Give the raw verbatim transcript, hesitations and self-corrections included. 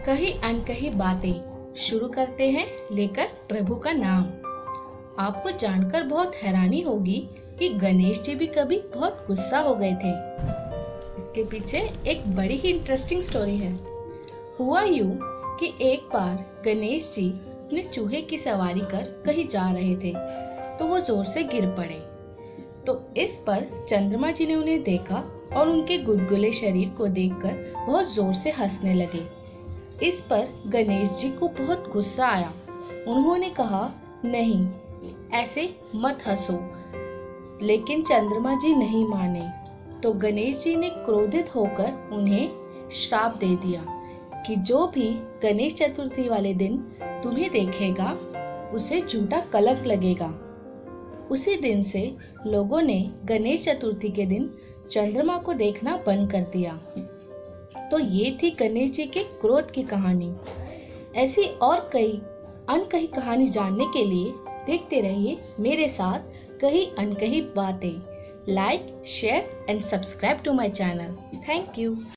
कहीं अनकही बातें शुरू करते हैं लेकर प्रभु का नाम। आपको जानकर बहुत हैरानी होगी कि गणेश जी भी कभी बहुत गुस्सा हो गए थे। इसके पीछे एक बड़ी ही इंटरेस्टिंग स्टोरी है। हुआ यूं कि एक बार गणेश जी अपने चूहे की सवारी कर कहीं जा रहे थे तो वो जोर से गिर पड़े। तो इस पर चंद्रमा जी ने उन्हें देखा और उनके गुलगुले शरीर को देखकर बहुत जोर से हंसने लगे। इस पर गणेश जी को बहुत गुस्सा आया। उन्होंने कहा, नहीं, ऐसे मत हंसो। लेकिन चंद्रमा जी नहीं माने तो गणेश जी ने क्रोधित होकर उन्हें श्राप दे दिया कि जो भी गणेश चतुर्थी वाले दिन तुम्हें देखेगा उसे झूठा कलंक लगेगा। उसी दिन से लोगों ने गणेश चतुर्थी के दिन चंद्रमा को देखना बंद कर दिया। तो ये थी गणेश जी के क्रोध की कहानी। ऐसी और कई अनकही कहानी जानने के लिए देखते रहिए मेरे साथ कही अनकही बातें। Like, share and subscribe to my channel. Thank you.